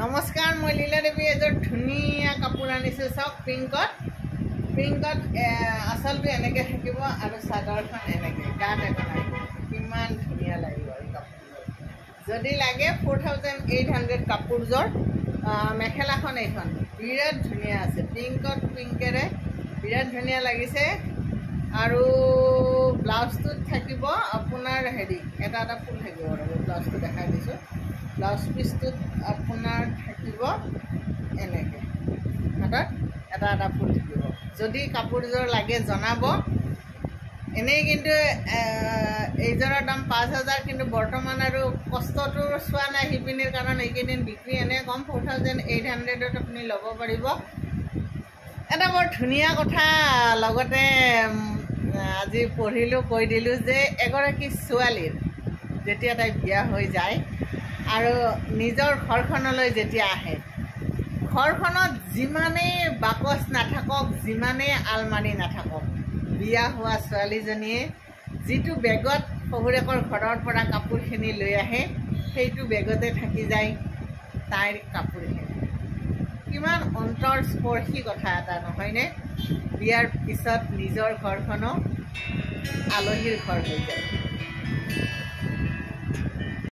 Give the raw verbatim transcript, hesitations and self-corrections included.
নমস্কাৰ, মই লীলা দেৱী এযোৰ ধুনীয়া কাপোৰ আনিছোঁ। চাওক, পিংকত পিংকত আচলটো এনেকৈ থাকিব আৰু চাদৰখন এনেকৈ গাত এখন আহিব। কিমান ধুনীয়া লাগিব এই কাপোৰযোৰ। যদি লাগে ফ'ৰ থাউজেণ্ড এইট হাণ্ড্ৰেড কাপোৰযোৰ। মেখেলাখন এইখন বিৰাট ধুনীয়া আছে, পিংকত পিংকেৰে বিৰাট ধুনীয়া লাগিছে। আৰু ব্লাউজটোত থাকিব আপোনাৰ হেৰি এটা এটা ফুল থাকিব। আৰু ব্লাউজটো দেখাই দিছোঁ। ব্লাউজ পিচটোত আপোনাৰ থাকিব এনেকৈ, হাতত এটা এটা ফুল থাকিব। যদি কাপোৰযোৰ লাগে জনাব। এনেই কিন্তু এইযোৰৰ দাম পাঁচ হাজাৰ, কিন্তু বৰ্তমান আৰু কষ্টটো চোৱা নাই শিপিনীৰ, কাৰণ এইকেইদিন বিক্ৰী এনে কম। ফ'ৰ থাউজেণ্ড এইট হাণ্ড্ৰেডত আপুনি ল'ব পাৰিব। এটা বৰ ধুনীয়া কথা লগতে আজি পঢ়িলোঁ, কৈ দিলোঁ যে এগৰাকী ছোৱালীৰ যেতিয়া তাই বিয়া হৈ যায় আৰু নিজৰ ঘৰখনলৈ যেতিয়া আহে, ঘৰখনত যিমানেই বাকচ নাথাকক, যিমানেই আলমাৰি নাথাকক, বিয়া হোৱা ছোৱালীজনীয়ে যিটো বেগত শহুৰেকৰ ঘৰৰ পৰা কাপোৰখিনি লৈ আহে, সেইটো বেগতে থাকি যায় তাইৰ কাপোৰখিনি। কিমান অন্তৰস্পৰ্শী কথা এটা নহয়নে? বিয়াৰ পিছত নিজৰ ঘৰখনো আলহীৰ ঘৰ হৈ যায়।